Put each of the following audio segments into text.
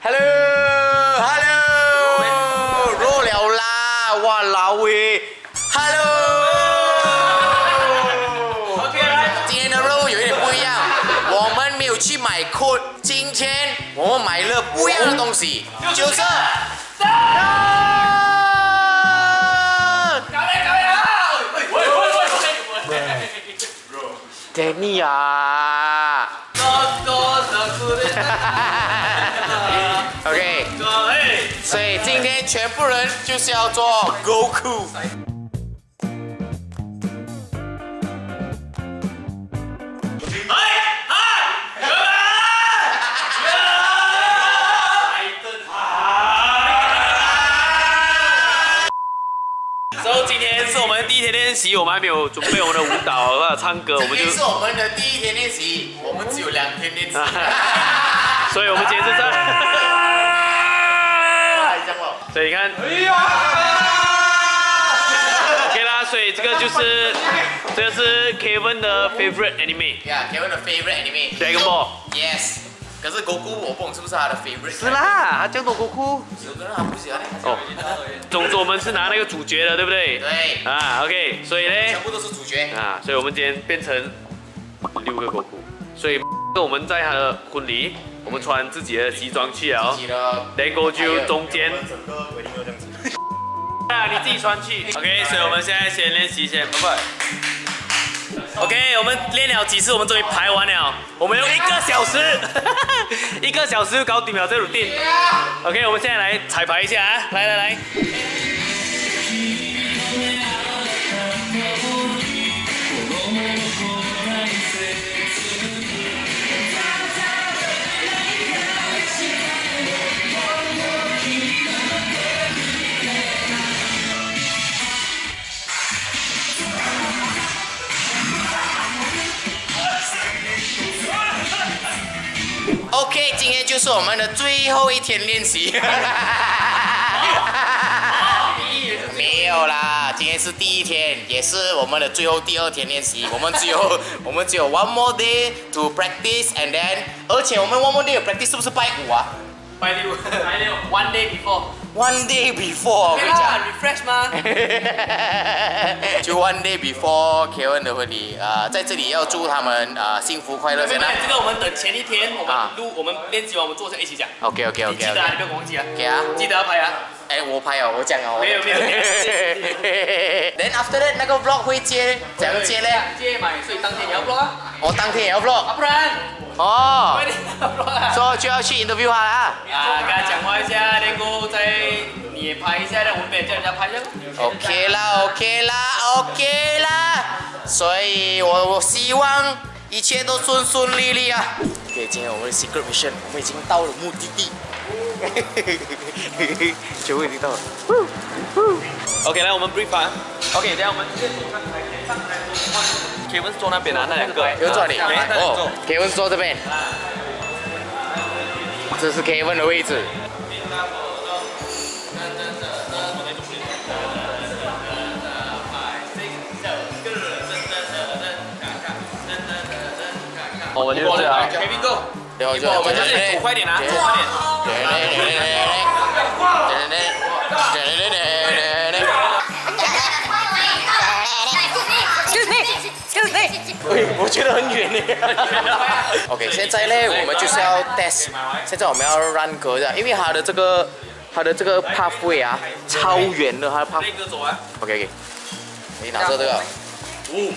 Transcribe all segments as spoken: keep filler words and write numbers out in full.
Hello，Hello， 弱了啦，哇老喂 ，Hello。OK， 今天的肉有一点不一样，我们没有去买 code， 今天我们买了不一样的东西，就是。 Danny 啊 ，OK， 所以今天全部人就是要做 Goku。 练习我们还没有准备我们的舞蹈或者唱歌，我们就。 今天是我们的第一天练习，我们只有两天练习， 所以我们今天是这。所以你看。OK 啦，所以这个就是这个是 Kevin 的 favorite anime。Yeah，Kevin 的 favorite anime。 Dragon Ball。 Yes。 可是 Goku 我不懂是不是他的 favorite？ 是啦，他叫做 Goku。 有的人他不喜欢。 哦，总之我们是拿那个主角的，对不对？ 对。 啊 ，OK， 所以呢， 全部都是主角。 啊，所以我们今天变成六个 Goku， 所以我们在他的婚礼，我们穿自己的西装去了。自己的。Then go 就中间。整个规定都这样子。啊，你自己穿去。OK， 所以我们现在先练习先，拜拜。 OK， 我们练了几次，我们终于排完了。我们用一个小时，一个小时就搞定了这 routine。OK， 我们现在来彩排一下啊！来来来。 OK， 今天就是我们的最后一天练习。没有啦，今天是第一天，也是我们的最后第二天练习。我们只有我们只有 one more day to practice and then， 而且我们 one more day 的 practice 是不是拜五啊？ 拜六，拜六 ，one day before。One day before， 我跟你讲 ，refresh 吗？ 就 one day before Kevin 的婚礼啊，在这里要祝他们啊幸福快乐。 没有，这个我们等前一天我们录，我们练习完我们坐下一起讲。 OK OK OK。 你记得啊，你不要忘记啊。 给啊， 记得要拍啊。 哎，我拍哦，我讲哦。 没有没有。 Then after that 那个 vlog 会接，怎样接嘞？ 接买，所以当天也要 vlog 啊。 我当天也要 vlog。啊，不然。哦。所以就要去 interview 他啦。 啊，跟他讲话一下，然后再你也拍一下，让我们别叫人家拍一下。 OK 啦 ，OK 啦 ，OK 啦。所以我我希望一切都顺顺利利啊。OK， 今天我们的 secret mission， 我们已经到了目的地。全部已经到了。 OK， 来我们 brief 啊。OK， 等下我们直接走上台，先上台说话。Kevin 坐那边啊，那两个。 有坐你。哦 ，Kevin 坐这边。这是 Kevin 的位置。 我们就这样。 Kevin go。 我们就是走快点啊，走快点。我觉得很远呢。 OK， 现在呢，我们就是要 test。现在我们要 run 格的，因为它的这个它的这个 pathway 啊，超远的，它的 path。OK OK， 你拿着这个。五。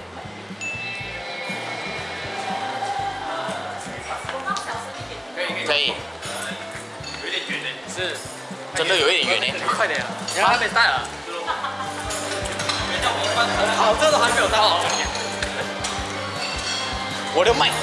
可以。 有点远呢。是。 真的有一点远呢。 快点，你还没带啊？好，这都还没有到。 我的麦。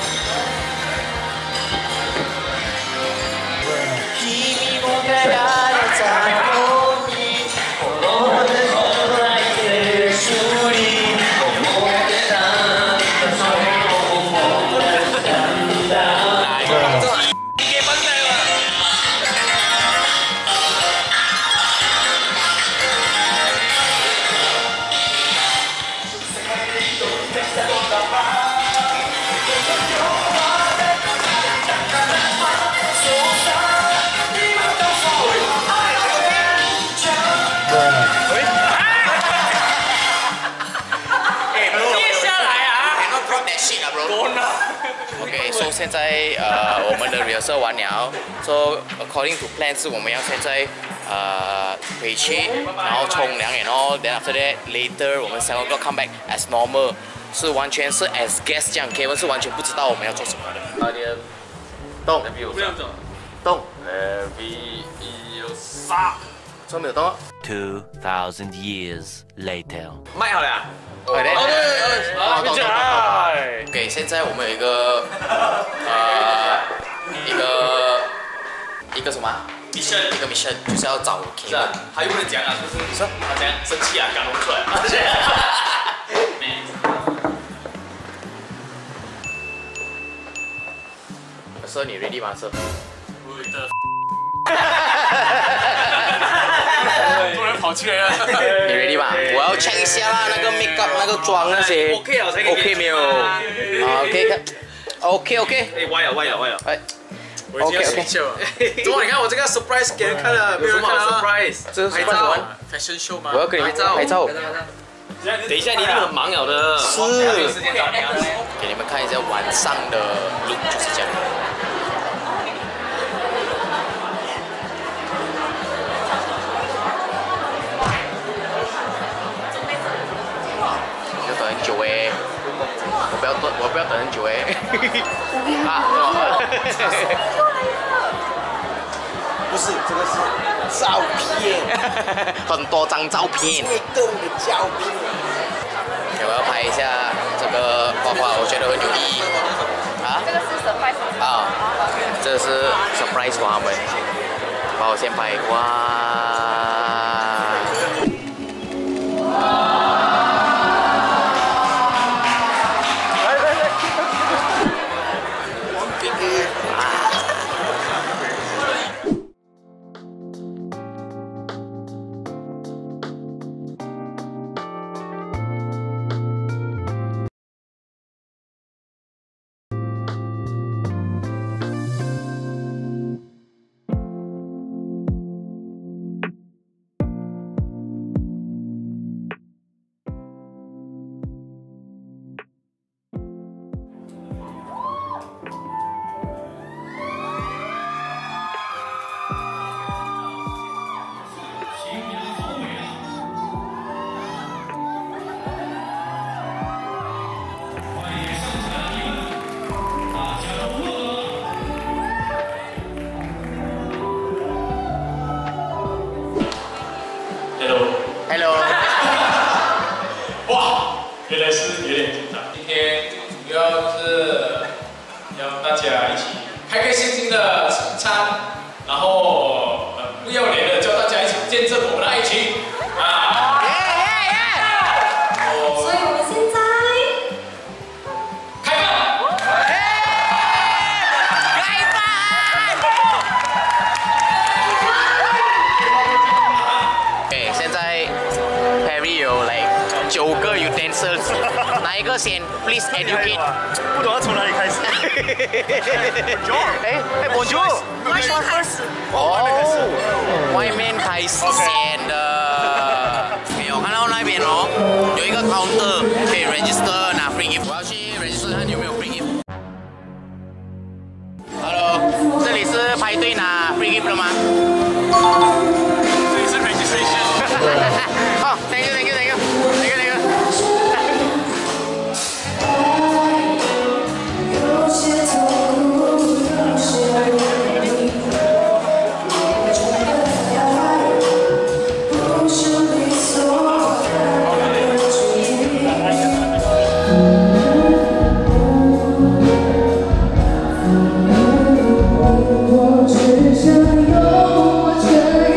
so 现在呃我们的 rehearsal 完了 ，so according to plan 是我们要现在呃回去，然后冲凉然后 then after that later 我们 seven o'clock come back as normal， 是完全是 as guest 这样 ，Kevin 是完全不知道我们要做什么的。动，动 ，F 一有杀， 做没有动 Two thousand years later， 卖好了。 快点！ 好，动动动 OK， 现在我们有一个呃一个一个什么 mission， 一个 mission 就是要找 Kevin。 他又不能讲啊，就是他讲生气啊，刚弄出来。 Sir， 你 ready 吗 ，Sir？ 突然跑起来了。 你 ready 吧？我要 check 一下啦，那个 make up 那个妆那些 OK 啊 ，OK 没有？啊 OK 看 ，OK OK。 哎，歪了歪了歪了。 哎 ，OK OK。怎么？你看我这个 surprise 给人看了，没有人看啊 surprise， 这是拍照 fashion show 吗？ 我要跟你们拍照。 等一下，你一定很忙了的。 是。给你们看一下晚上的 look 就是这样。 等很久哎，我不要等，我不要等很久哎。啊！ 不是，这个是照片， 很多张照片。 会动的照片。 我要拍一下这个画画，我觉得很有意义。啊？ 这个是 surprise 啊，这是 surprise 给他们。把我先拍，哇！ Hello。 哇，原来是有点紧张。今天主要是要大家一起开开心心的吃餐，然后呃不要脸的叫大家一起见证我们的爱情啊！耶耶耶！所以我们现在开饭。 开饭！ OK， 现在 Perry 有 like 九个 utensils， 哪一个先 ？Please educate。 不懂要从哪里开始。 哎哎 ，Bonjour。 外面开始。 哦，外面开始先的。没有看到那边哦，有一个 counter 可以 register 拿 free gift。我要去 register 看有没有 free gift。Hello， 这里是排队拿 free gift 的吗？ 好 ，thank you，thank you，thank you，thank you，thank you。 我只想有我这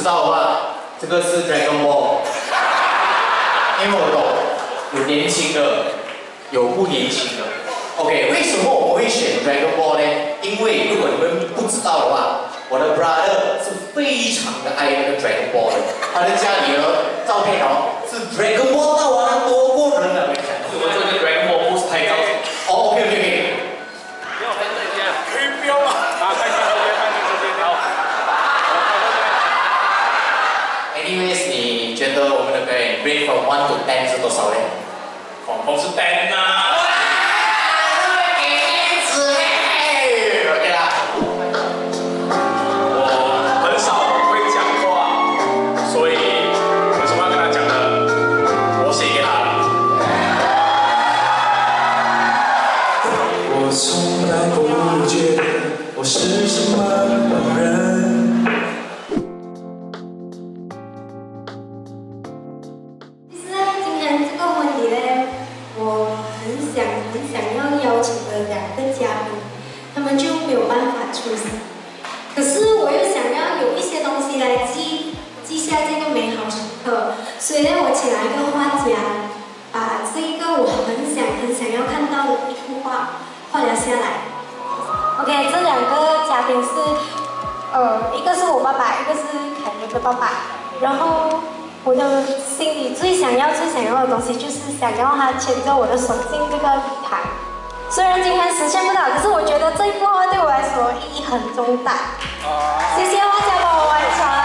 知道的话，这个是 Dragon Ball， 因为我懂，有年轻的，有不年轻的。OK， 为什么我们会选 Dragon Ball 呢？因为如果你们不知道的话，我的 brother 是非常的爱那个 Dragon Ball 的，他的家里的照片哦是 Dragon Ball 到完了多过人了，我跟你讲。 我们这个 Dragon Ball 不是拍照。 哦 ，OK OK OK。 不要分这些， 可以不要吗？啊，看看这边，看看这边，好。 Anyways， 你觉得我们的表演 rate from one to ten 是多少呢？ 恐恐是 ten 呐。 OK 啦。 我很少会讲话，所以有什么要跟他讲的，我写给他了。 我从来不觉得我是什么人。 他们就没有办法出席。可是我又想要有一些东西来记记下这个美好时刻，所以呢，我请来一个画家，把这一个我很想很想要看到的一幅画画了下来。OK， 这两个嘉宾是，呃，一个是我爸爸，一个是凯伦的爸爸。然后我的心里最想要最想要的东西，就是想要他牵着我的手进这个礼堂。 虽然今天实现不了，可是我觉得这一幅画对我来说意义很重大。谢谢画家帮我完成。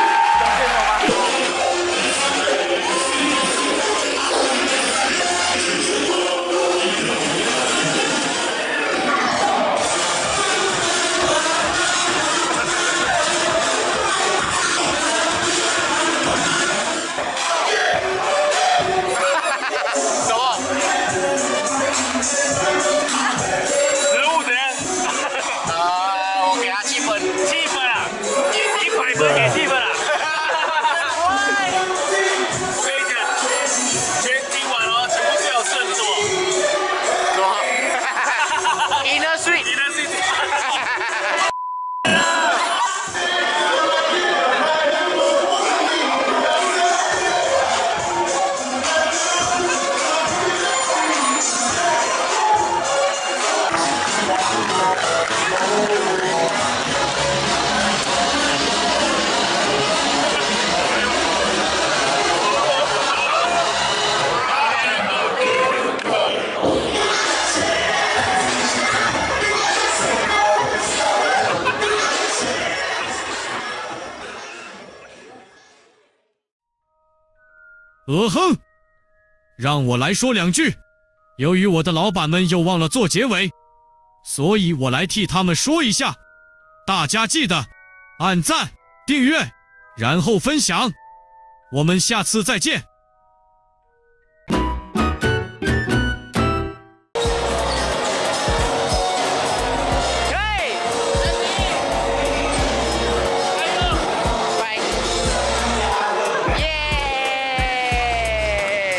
呃哼，让我来说两句。由于我的老板们又忘了做结尾，所以我来替他们说一下。大家记得按赞、订阅，然后分享。我们下次再见。